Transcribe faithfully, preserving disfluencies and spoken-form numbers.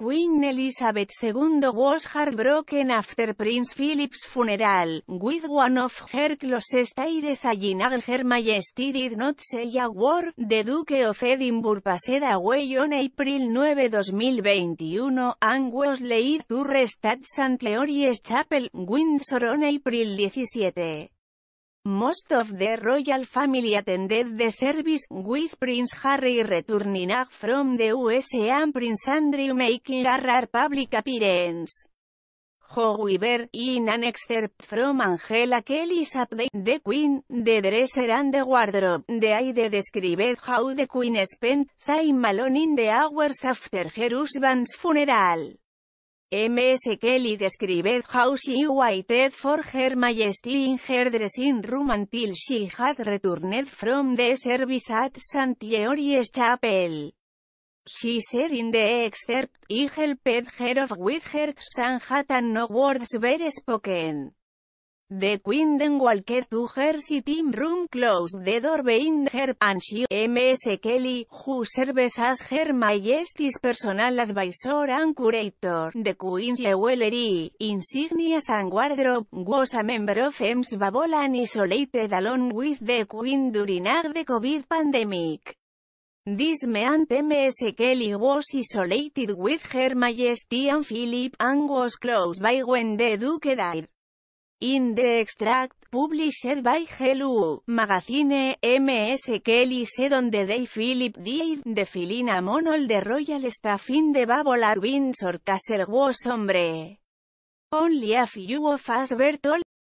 Queen Elizabeth two was heartbroken after Prince Philip's funeral, with one of her closest aides saying Her Majesty did not say a word. The Duke of Edinburgh passed away on April ninth twenty twenty-one, and was laid to rest at Saint Leory's Chapel, Windsor on April seventeenth. Most of the royal family attended the service, with Prince Harry returning from the U S A and Prince Andrew making a rare public appearance. However, in an excerpt from Angela Kelly's update, The Queen, the Dresser and the Wardrobe, the aide described how the Queen spent time alone in the hours after her husband's funeral. Miss Kelly described how she waited for Her Majesty in her dressing room until she had returned from the service at Saint Leory's Chapel. She said in the excerpt, "I helped her off with her accent hat and no words were spoken." The Queen then walked to her sitting room, closed the door behind her, and she, Miss Kelly, who serves as Her Majesty's personal advisor and curator, the Queen's jewelry, insignias and wardrobe, was a member of Ems Babel and isolated along with the Queen during the COVID pandemic. This meant Miss Kelly was isolated with Her Majesty and Philip, and was close by when the Duke died. In the extract, published by Hello Magazine, Miss Kelly said on the day Philip died, the feeling among all the royal staff in the Babel at Windsor Castle was sombre. Only a few of us were told